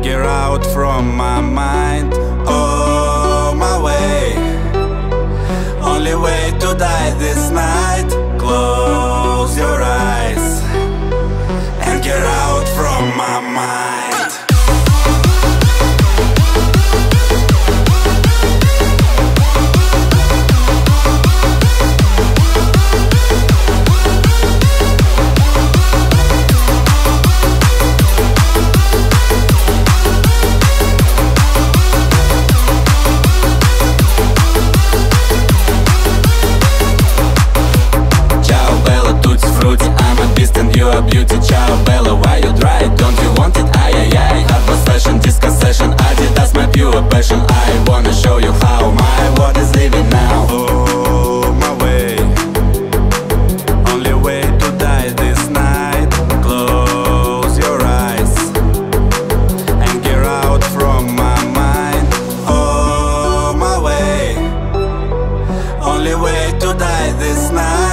get out from my mind. Oh, my way, only way to die this night. Close your eyes and get out from my mind. I'm a beast and you a beauty. Ciao Bella, why you dry? Don't you want it? Ay ay ay. Hot fashion, disco session, Adidas my pure passion. I wanna show you how my world is living now. Oh, my way, only way to die this night. Close your eyes and get out from my mind. Oh, my way, only way to die this night.